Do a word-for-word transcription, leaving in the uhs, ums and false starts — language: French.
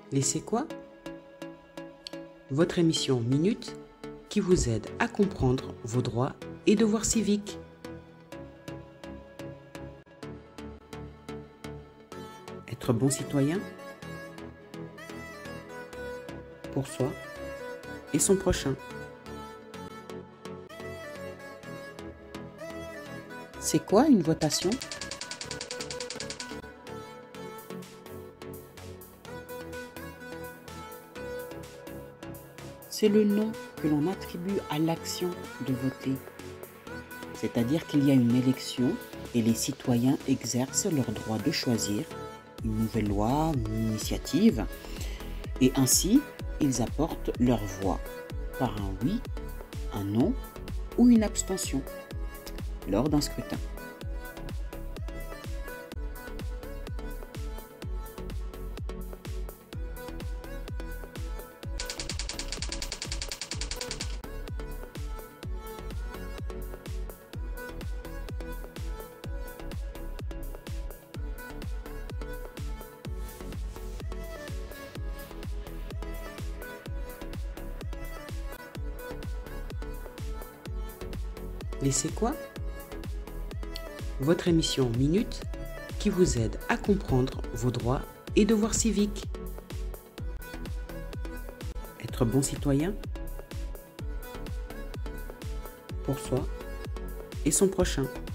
Laissez quoi? Votre émission Minute qui vous aide à comprendre vos droits et devoirs civiques. Être bon citoyen pour soi et son prochain. C'est quoi une votation? C'est le nom que l'on attribue à l'action de voter. C'est-à-dire qu'il y a une élection et les citoyens exercent leur droit de choisir une nouvelle loi, une initiative, et ainsi ils apportent leur voix par un oui, un non ou une abstention lors d'un scrutin. Laissez quoi? Votre émission Minute qui vous aide à comprendre vos droits et devoirs civiques. Être bon citoyen pour soi et son prochain.